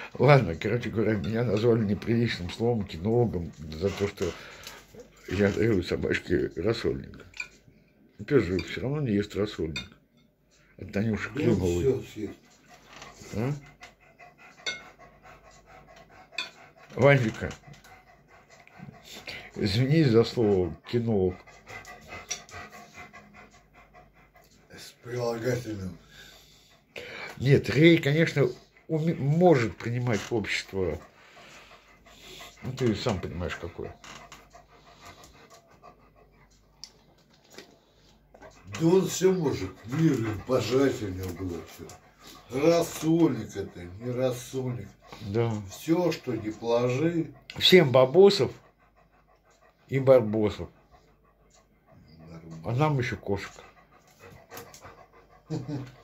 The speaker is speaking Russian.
Ладно, короче говоря, меня назвали неприличным словом кинологом за то, что я даю собачке рассольник. Пес же все равно не ест рассольник. От Танюши Да он Климовой. все съест. А? Ванечка, извини за слово кинолог. С прилагательным. Нет, Рей, конечно, может принимать общество. Ну, ты сам понимаешь, какое. Да он все может. Мир пожать у него было все. Рассольник это, не рассольник. Да. Все, что не положи. Всем бабосов и барбосов. А нам еще кошек.